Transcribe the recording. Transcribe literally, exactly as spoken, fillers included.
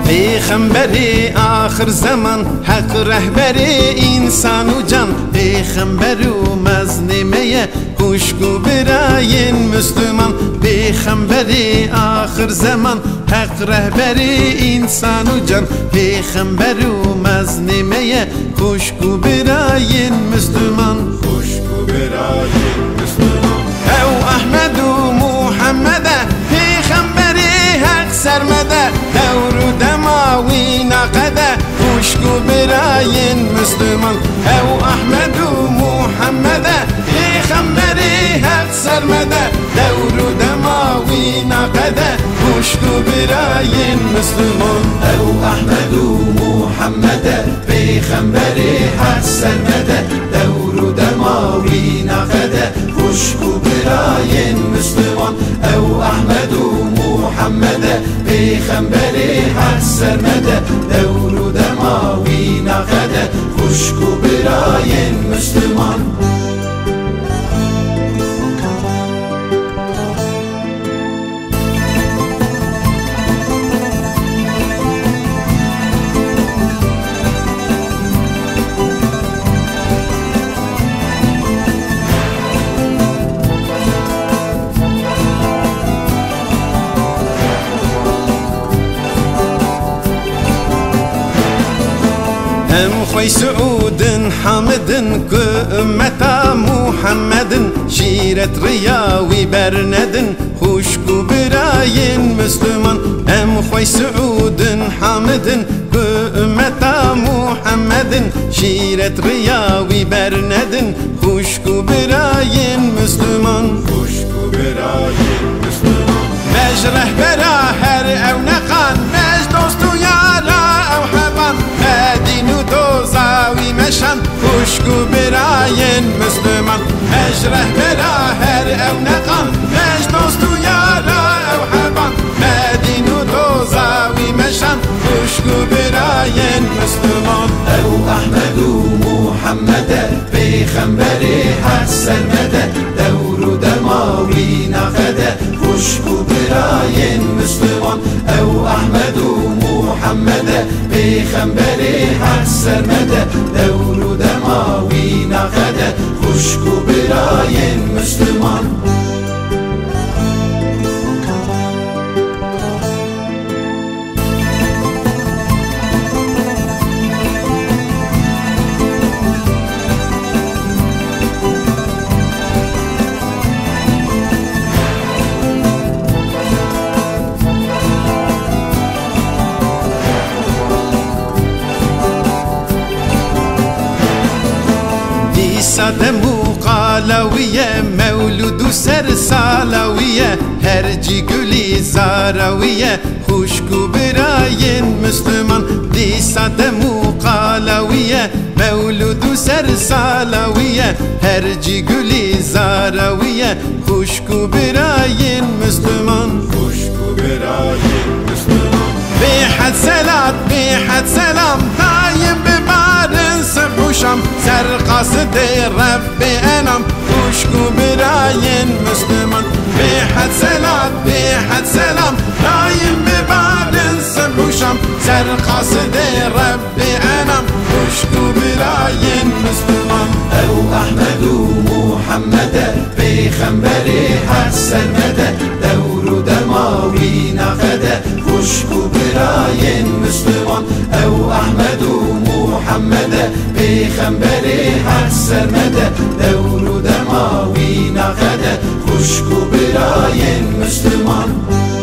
پیغمبری آخر زمان حق رهبری انسان و جان پیغمبر و مظلمه خوشگو برای مسلمان پیغمبری آخر زمان حق رهبری انسان و جان پیغمبر و مظلمه خوشگو برای مسلمان خوشگو برای مسلمان او احمد و محمد پیغمبری حق سرمده دور و دماوی نقده خوشگو برای مسلمان او احمد و محمد پیغمبری حق سرمده دور و دماوی نقده خوشگو برای مسلمان او احمد و محمد پیغمبری حق سرمده دور و دماوی نقده خوشگو برای مسلمان او احمد و محمد پیغمبری حق سرمده دور و دماوی نقده خوشگو برای مسلمان ام خوي سعود حامد كأمتا محمد شيرة رياوي برند خوشكو براين مسلمان ام خوي سعود حامد كأمتا محمد شيرة رياوي برند خوشكو براين مسلمان خوشگو برای مسلمان مج رهبرا هر او نقان مج دوستو يارا او حبان دین و دوزاوی مشن خوشگو براین مسلمان مج رهبرا هر او نقان مج دوستو یارا او حبان دین و دوزاوی مشن خوشگو براین مسلمان او احمد و محمد پیغمبری حق سرمده دور و دماوی نقده خوشگو برای مسلمان او احمد و محمد پیغمبری حق سرمده دور و دماوی نقده خوشگو برای مسلمان صد مقالوية مولود سرسالوية هرجي قولي زاروية خوشكو براين مسلمان دي صد مقالوية مولود سرسالوية هرجي قولي زاروية خوشكو براين مسلمان خوشگو برای مسلمان بحد سلات بحد سلام دايم ببارن سبوشم سر قصد رب انام خوشگو براين مسلمان بحد سلات بحد سلام دايم ببارن سبوشم سر قصد رب انام خوشگو براين مسلمان او احمد و محمد پیغمبری حق سرمده دور و دماوی نقده خوشگو برای مسلمان او احمد و محمد پیغمبری حق سرمده دور و دماوی نقده خوشگو برای مسلمان